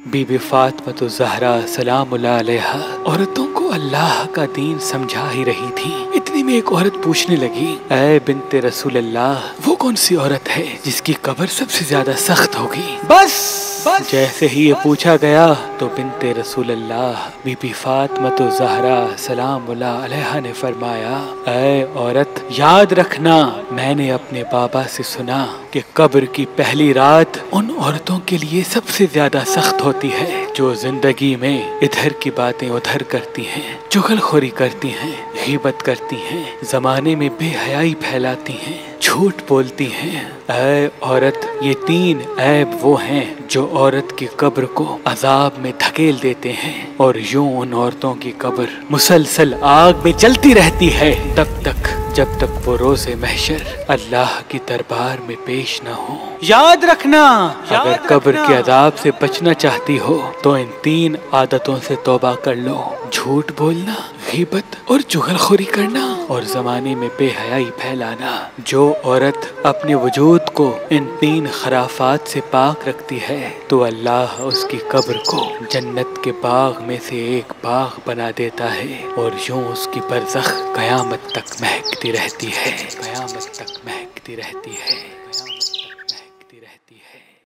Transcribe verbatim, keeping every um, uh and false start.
Be be Fatima Zahra سلام اللہ علیہا عورتوں کو اللہ کا دین سمجھا ہی رہی تھی۔ اتنی میں ایک عورت پوچھنے لگی، اے بنت رسول اللہ، وہ کون سی عورت ہے جس کی قبر سب سے زیادہ سخت ہوگی؟ بس جیسے ہی یہ پوچھا گیا تو بنت رسول اللہ بی بی فاطمہ زہرا سلام اللہ علیہا نے فرمایا، اے عورت، یاد رکھنا میں نے اپنے بابا سے سنا کہ قبر کی پہلی رات ان عورتوں کے لیے سب سے زیادہ سخت ہوتی ہے جو زندگی میں ادھر کی باتیں ادھر کرتی ہیں، چغل خوری کرتی ہیں، غیبت کرتی ہیں، زمانے میں بے حیائی پھیلاتی ہیں، جھوٹ بولتی ہیں۔ اے عورت، یہ تین عیب وہ ہیں جو عورت کی قبر کو عذاب میں دھکیل دیتے ہیں، اور یوں ان عورتوں کی قبر مسلسل آگ میں جلتی رہتی ہے تب تک جب تک وہ روز محشر اللہ کی دربار میں پیش نہ ہو۔ یاد رکھنا، اگر قبر کے عذاب سے بچنا چاہتی ہو تو ان تین عادتوں سے توبہ کر لو: جھوٹ بولنا، غیبت اور چغل خوری کرنا، اور زمانے میں بے حیائی پھیلانا۔ جو عورت اپنے وجود کو ان تین خرافات سے پاک رکھتی ہے تو اللہ اس کی قبر کو جنت کے باغ میں سے ایک باغ بنا دیتا ہے، اور یوں اس کی برزخ قیامت تک مہکتی رہتی ہے، قیامت تک مہکتی رہتی ہے۔